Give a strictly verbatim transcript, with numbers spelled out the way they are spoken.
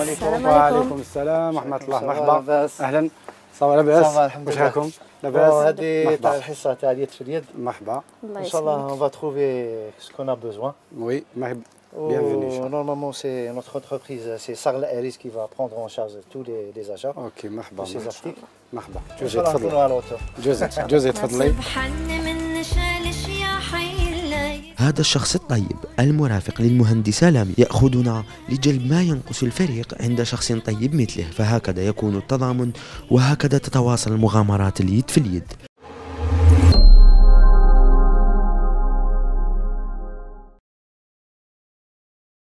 عليكم. وعليكم السلام ورحمة الله. مرحبا. أهلا. صافا لاباس؟ واش راكم؟ لاباس؟ هذه تاع الحصة تاع اليد في اليد. مرحبا. إن شاء الله on va trouver ce qu'on a besoin. Oui, bienvenue. Normalement c'est notre entreprise, c'est Sarla Aris qui va prendre en charge tous les, les achats. Ok, مرحبا. Ces articles. مرحبا. جوزي تفضلي. جوزي جوزي تفضلي. هذا الشخص الطيب المرافق للمهندس لامي يأخذنا لجلب ما ينقص الفريق عند شخص طيب مثله، فهكذا يكون التضامن وهكذا تتواصل مغامرات اليد في اليد.